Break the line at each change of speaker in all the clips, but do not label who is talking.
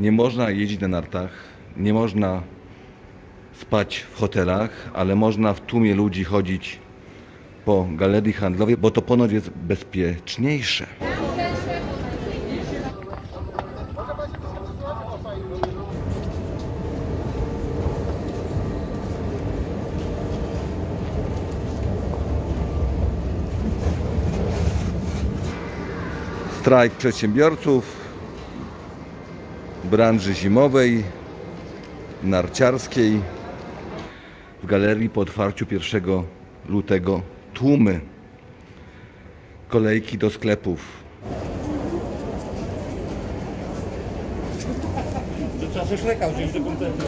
Nie można jeździć na nartach, nie można spać w hotelach, ale można w tłumie ludzi chodzić po galerii handlowej, bo to ponoć jest bezpieczniejsze. Strajk przedsiębiorców branży zimowej, narciarskiej. W galerii po otwarciu 1 lutego tłumy, kolejki do sklepów.
Trzeba się szrekał wziąć do kompletu.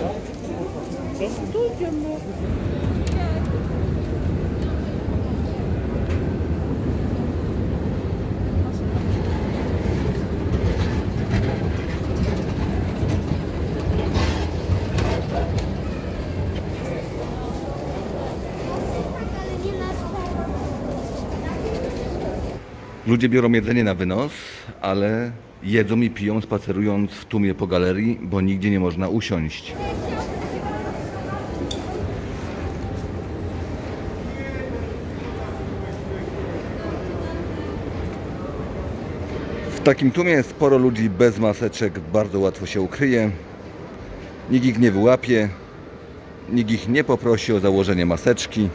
Ludzie biorą jedzenie na wynos, ale jedzą i piją, spacerując w tłumie po galerii, bo nigdzie nie można usiąść. W takim tłumie sporo ludzi bez maseczek, bardzo łatwo się ukryje. Nikt ich nie wyłapie, nikt ich nie poprosi o założenie maseczki.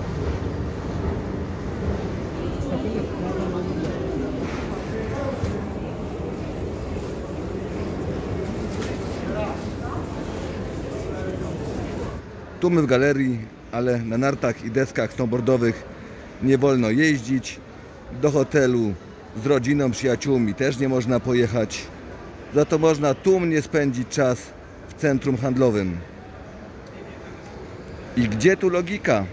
Tłumy w galerii, ale na nartach i deskach snowboardowych nie wolno jeździć. Do hotelu z rodziną, przyjaciółmi też nie można pojechać. Za to można tłumnie spędzić czas w centrum handlowym. I gdzie tu logika?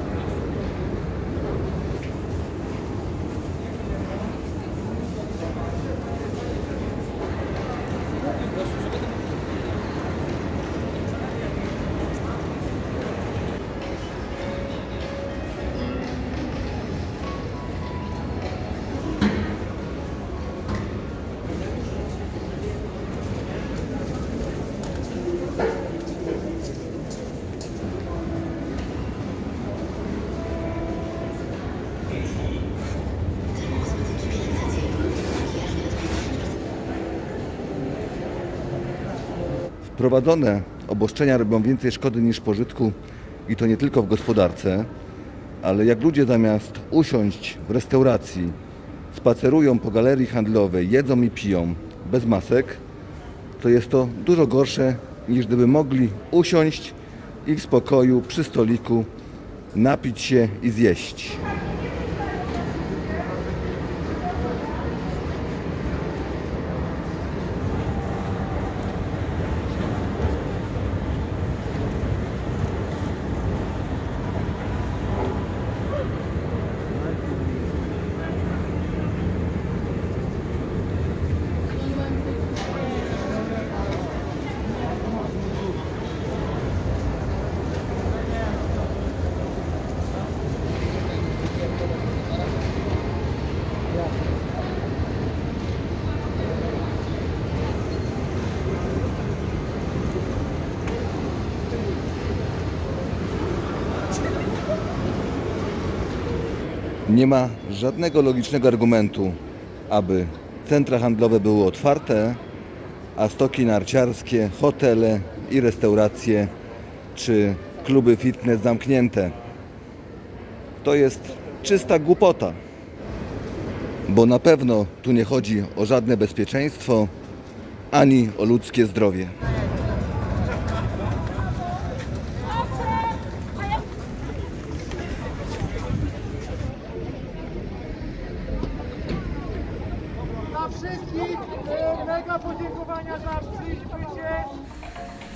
Wprowadzone obostrzenia robią więcej szkody niż pożytku i to nie tylko w gospodarce, ale jak ludzie zamiast usiąść w restauracji, spacerują po galerii handlowej, jedzą i piją bez masek, to jest to dużo gorsze niż gdyby mogli usiąść i w spokoju przy stoliku napić się i zjeść. Nie ma żadnego logicznego argumentu, aby centra handlowe były otwarte, a stoki narciarskie, hotele i restauracje czy kluby fitness zamknięte. To jest czysta głupota, bo na pewno tu nie chodzi o żadne bezpieczeństwo ani o ludzkie zdrowie.
Dla wszystkich mega podziękowania za przybycie.